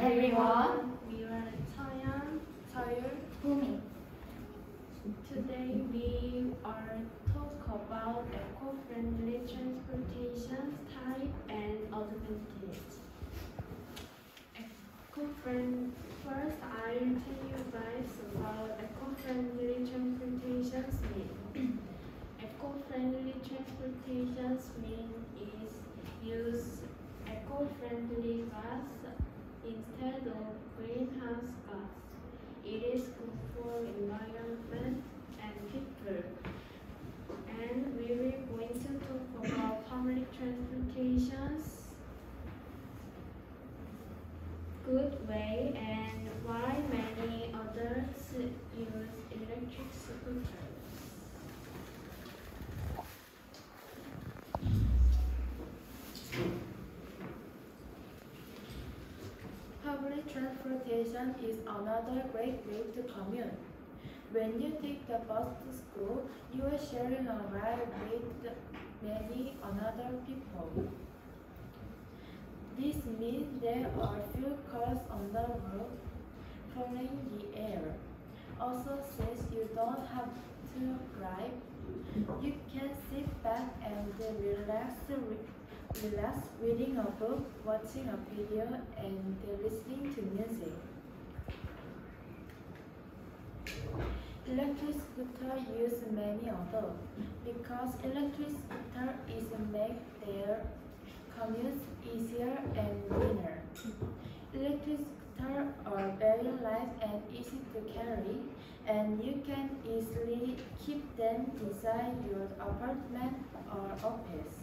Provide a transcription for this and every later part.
everyone. We are Chayan, Sayul. Bhumi. Today we are talk about eco-friendly transportation type and advantage. First, I'll tell you guys about eco-friendly transportation mean. Eco-friendly transportation mean is use eco-friendly gas instead of greenhouse gas. It is good for environment and people. And we will going to talk about public transportation's good way and why many others use electric scooters. Public transportation is another great way to commute. When you take the bus to school, you are sharing a ride with many other people. This means there are few cars on the road polluting the air. Also, since you don't have to drive, you can sit back and relax reading a book, watching a video, and listening to music. Electric scooter use many others because electric scooter is make their commute easier and greener. Electric scooters are very light and easy to carry, and you can easily keep them inside your apartment or office.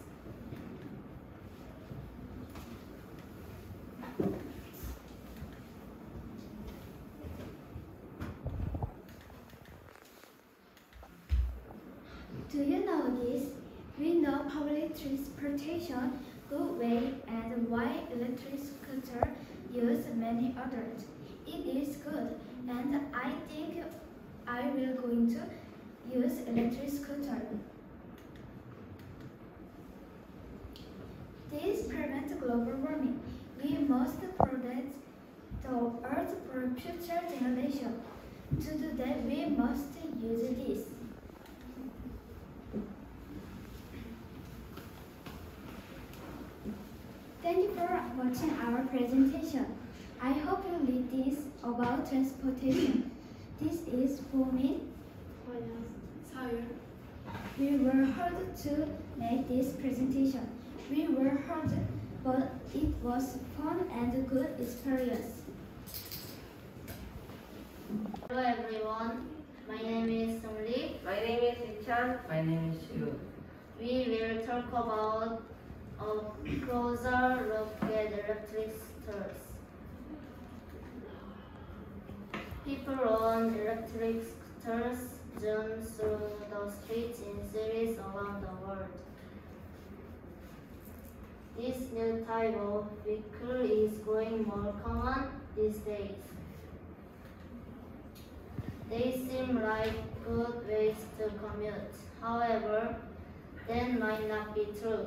Do you know this? We know public transportation, good way, and why electric scooter use many others. It is good, and I think I will going to use electric scooter. This prevents global warming. We must protect the earth for future generations. To do that, we must use this. Thank you for watching our presentation. I hope you read this about transportation. This is Bhumi. Sayul. We were hard to make this presentation. We were hard, but it was fun and a good experience. Hello everyone, my name is Sungri. My name is Ichan. My name is Yu. We will talk about a closer look at electric scooters. People on electric scooters zoom through the streets in cities around the world. This new type of vehicle is growing more common these days. They seem like good ways to commute. However, that might not be true.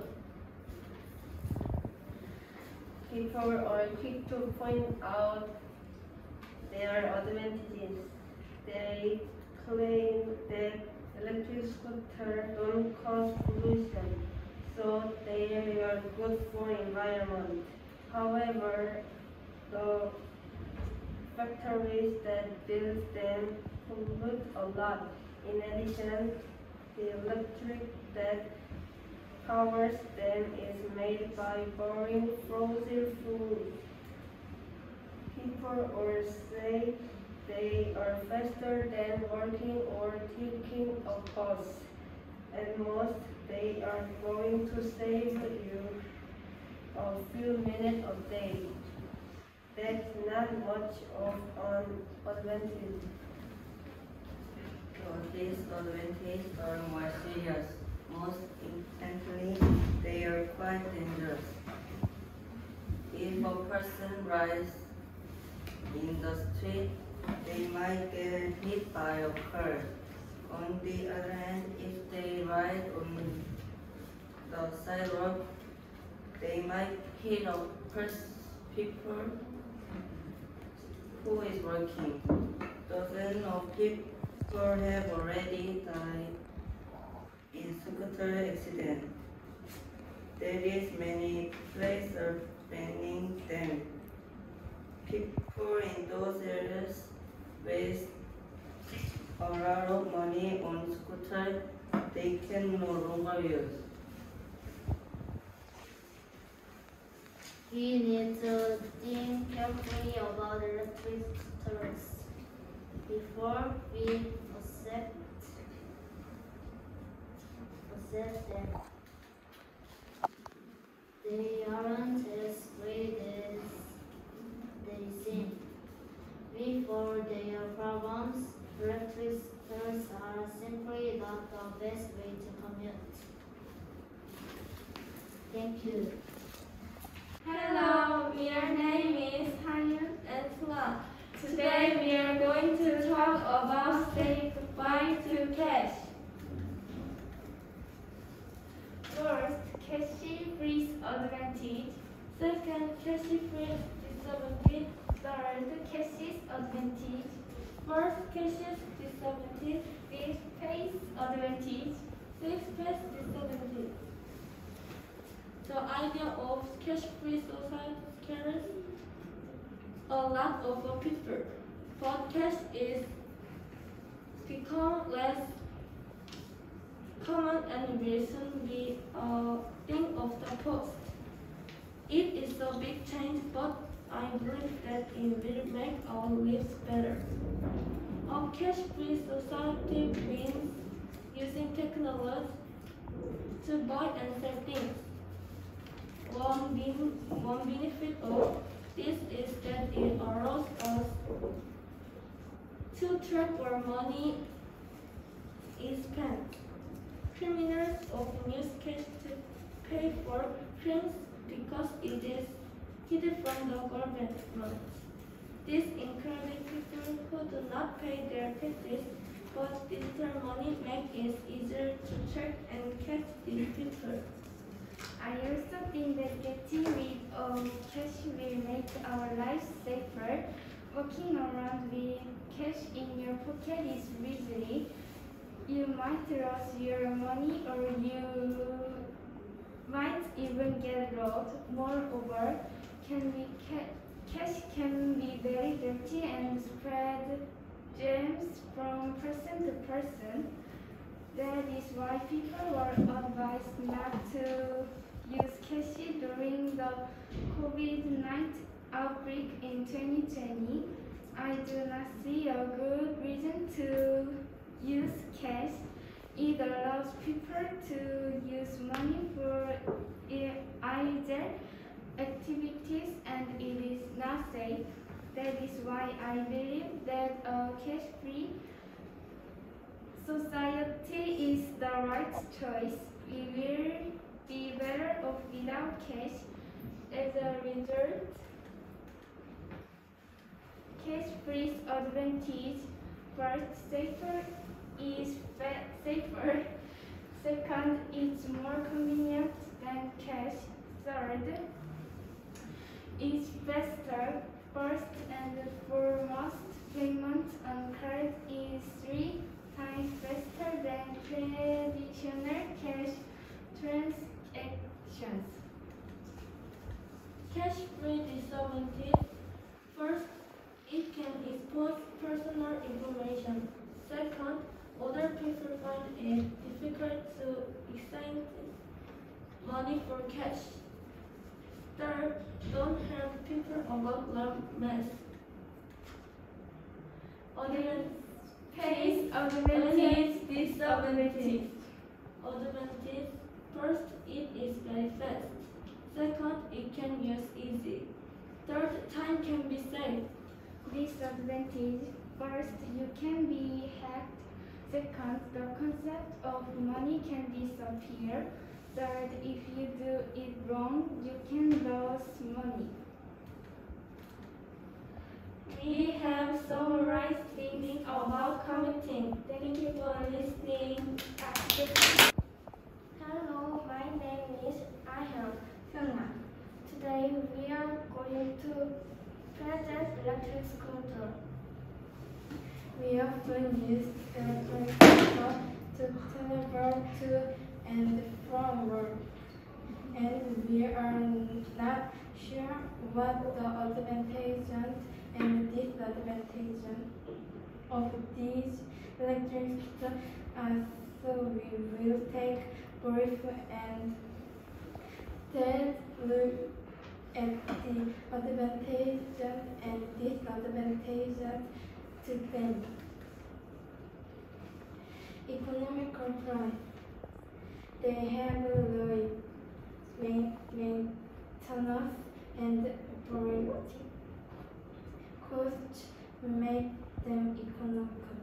People are quick to point out their advantages. They claim that electric scooters don't cause pollution, so they are good for environment. However, the factories that build them pollute a lot. In addition, the electric that powers them is made by burning fossil fuels. People or say they are faster than walking or taking a bus. At most, they are going to save you a few minutes a day. That's not much of an advantage. So these advantages are more serious. Most importantly, they are quite dangerous. If a person rides in the street, they might get hit by a car. On the other hand, if they ride on the sidewalk, they might hit people who is working. Dozens of people have already died in scooter accidents. There is many places banning them. People in those areas waste a lot of money on scooters they can no longer use. We need to think carefully about electric scooters before we accept them. They aren't as great as they seem. Before their problems, electric scooters are simply not the best way to commute. Thank you. Hello, my name is Hanyan and Sla. Today we are going to talk about saying goodbye to cash. First, cash brings advantage. Second, cash brings disadvantage. Third, cash's advantage. Fourth, cash's disadvantage. Fifth, pays advantage. Sixth, pays disadvantage. The idea of cash-free society scares a lot of people, but cash is become less common and will soon be a thing of the past. It is a big change, but I believe that it will make our lives better. A cash-free society means using technology to buy and sell things. One benefit of this is that it allows us to track where money is spent. Criminals often use cash to pay for crimes because it is hidden from the government. This includes people who do not pay their taxes, but digital money makes it easier to track and catch these people. I also think that getting rid of cash will make our lives safer. Walking around with cash in your pocket is risky. You might lose your money or you might even get robbed. Moreover, cash can be very dirty and spread germs from person to person. That is why people were advised not to use cash during the COVID-19 outbreak in 2020. I do not see a good reason to use cash. It allows people to use money for either activities and it is not safe. That is why I believe that a cash-free society is the right choice. We will be better off without cash. As a result, cash brings advantage. First, safer is safer. Second, it's more convenient than cash. Third, it's faster. First and foremost, payment on card is 3 times faster than traditional cash transactions. Cash-free disadvantage. First, it can expose personal information. Second, other people find it difficult to exchange money for cash. Third, don't help people about the mess. Pays advantage, disadvantage. Advantage. First, it is very fast. Second, it can use easy. Third, time can be saved. Disadvantage. First, you can be hacked. Second, the concept of money can disappear. Third, if you do it wrong, you can lose money. We have summarized things about commuting. Thank you for listening. Hello, my name is Ahel Hyuna. Today we are going to Present electric scooter. We often use electric scooter to travel to and from work, and we are not sure what the advantages and disadvantages of these electric scooters are, so we will take brief and then look at the advantages and disadvantages to them. Economical price. They have low maintenance and operating costs make them economical.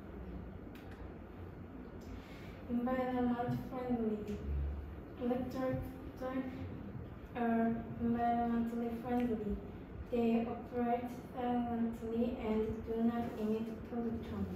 Environment friendly. Electric cars are environmentally friendly. They operate silently and do not emit pollution.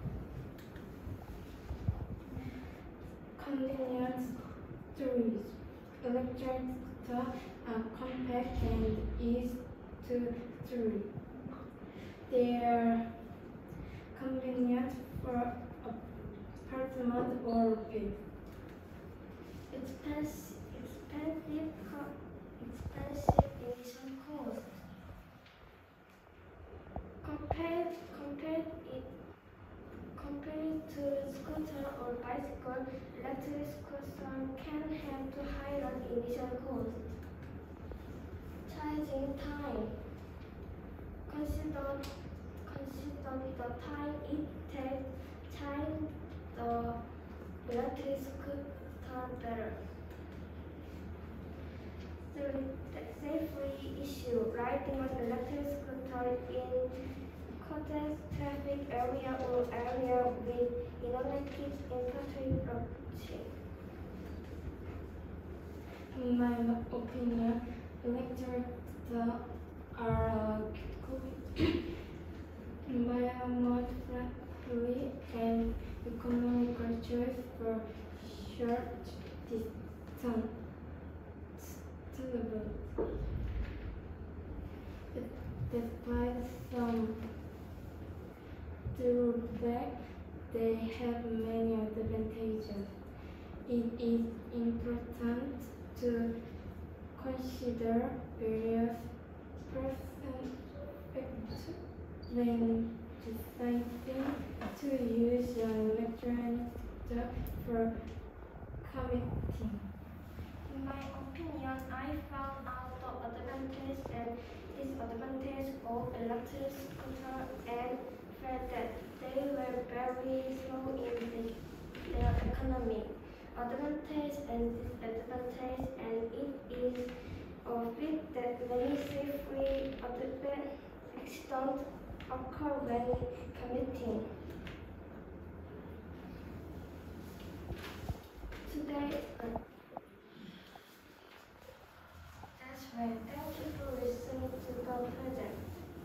Convenience stories. Electric cars are compact and easy to store. They are convenient for apartment or office. Expensive initial cost. Compared to scooter or bicycle, electric scooter can have to higher initial cost. Charging time. Consider the time it takes to charge the electric scooter better. Safety issue. Riding an electric scooter in congested traffic area or area with innovative infrastructure. In my opinion, electric cars are environment friendly and economical choice for short distance travel. Despite some drawbacks, they have many advantages. It is important to consider various perspectives when deciding to use an electronic scooter for commuting. In my opinion, I found out the advantages and disadvantages of electric scooter and felt that they were very slow in their economy. Advantage and disadvantage, and it is a fact that many safety accidents occur when commuting. Today, that's right. Thank you for listening to the project.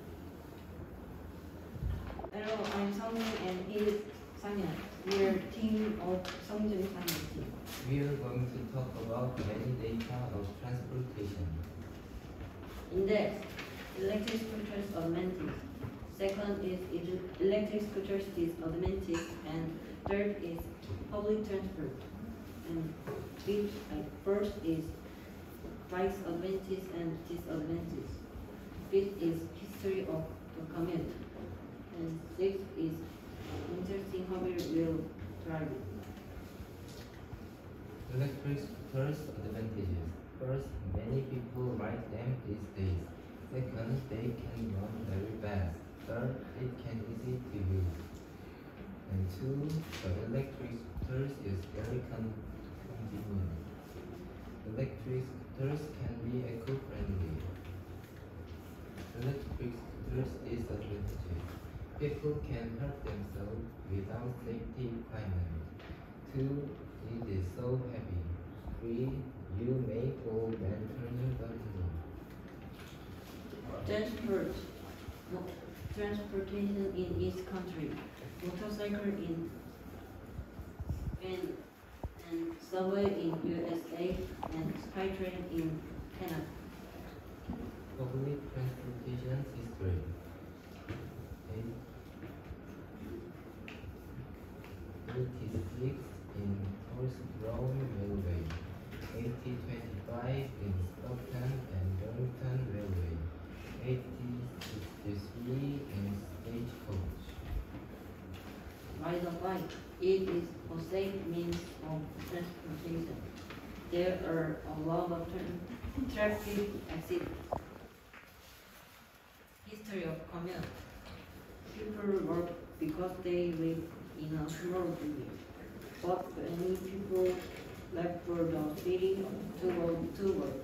Hello, I'm Seongjin and he is Sangyeon. We are team of Seongjin Sangyeon team. We are going to talk about many data of transportation. Index, electric scooters advantage. Second is electric scooters disadvantage, and third is public transport. And first is bikes advantage and disadvantage. Fifth is history of the commute. And sixth is interesting hobby wheel driving. Electric scooters advantages. First, many people ride them these days. Second, they can run very fast. Third, it can easy to use. And two, the electric scooters is very convenient. Electric scooters can be eco-friendly. Electric scooters disadvantages. People can hurt themselves without safety equipment. Two, it is so heavy. Three, you may fall when turning the handle. Transportation in each country. Motorcycle in Spain and subway in USA and SkyTrain in Canada. public transportation history. 86 in Horse-Brown Railway, 1825 in Stockton and Darlington Railway, 1863 in Stagecoach. Ride a bike. It is a safe means of transportation. There are a lot of traffic accidents. History of commute. People work because they live in a small village, but many people left for the city to go to work.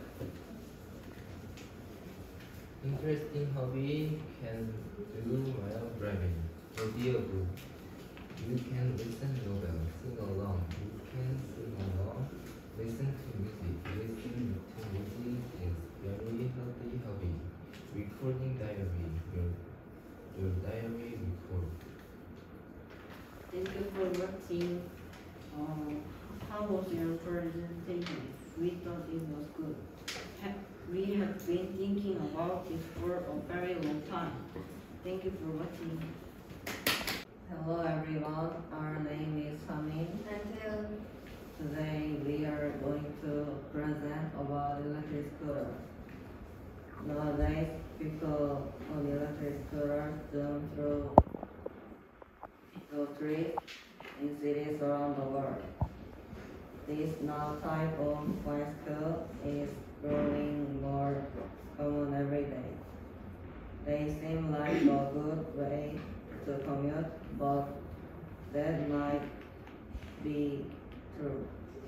Interesting hobby can do while driving. Audiobook. You can listen novel, sing along. You can sing along, listen to music. Listening to music is very healthy hobby. Recording diary. Your diary record. Thank you for watching. How was your presentation? We thought it was good. We have been thinking about this for a very long time. Thank you for watching. Hello everyone, our name is Hamin. Today we are going to present about electric scooter. Nowadays, people on electric scooters zoom through the trees in cities around the world. This now type of bicycle is growing more common every day. They seem like a good way to commute, but that might be true.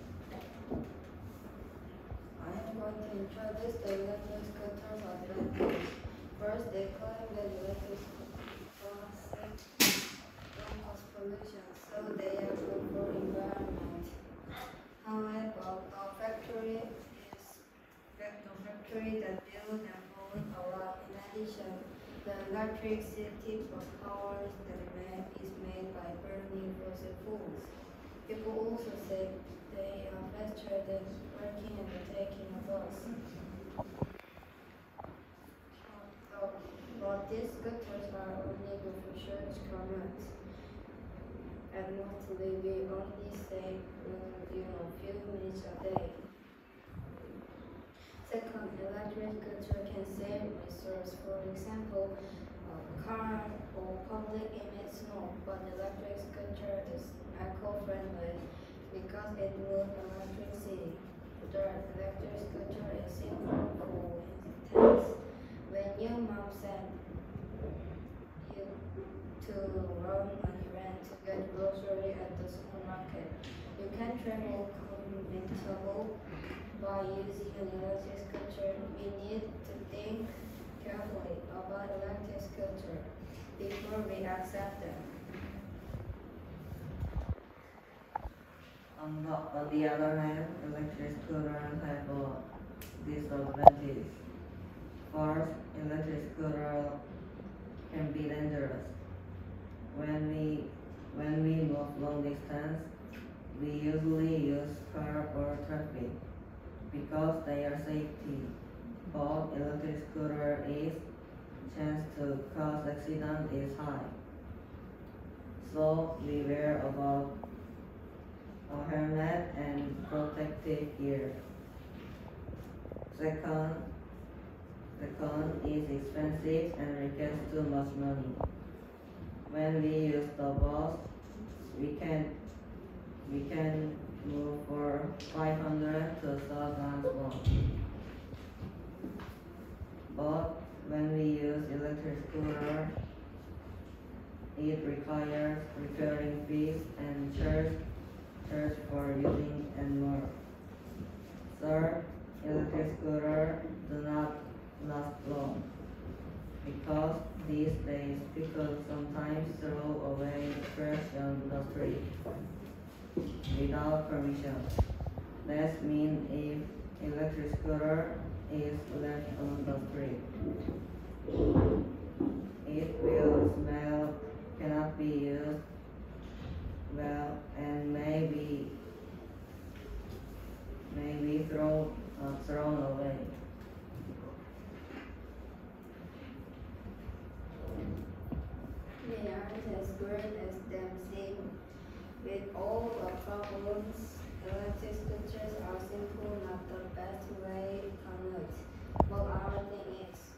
I am going to introduce the electric scooters advantage. First, they claim that electric scooters don't cause pollution, so they are good for environment. However, the factory that build and pollute a lot. In addition, the electricity power that is made by burning fossil fuels. People also say they are faster than working and taking a bus. But these scooters are only good for short commutes. And mostly we only save a few minutes a day. Second, electric scooter can save resources. For example, car or public emits smoke, but electric scooter is eco-friendly because it moves electricity. Third, electric scooter is simple, cool, and intense. When your mom sent you to run an errand to get grocery at the supermarket, you can travel comfortable by using an electric scooter. We need to think carefully about electric scooter before we accept them. On the other hand, electric scooters have a disadvantage. First, electric scooter can be dangerous. When we move long distance, we usually use car or traffic because they are safety. But electric scooter is chance to cause accident is high. So beware about a helmet and protective gear. Second is expensive and requires too much money. When we use the bus, we can move for 500 to 1,000 won. But when we use electric scooter, it requires repairing fees and charge for using and more. Third, electric scooter do not last long because these days people sometimes throw away trash on the street without permission. That means if electric scooter is left on the street, it will smell, cannot be used well, and maybe thrown away. With all the problems, electric scooters are simply not the best way to commute. But our thing is,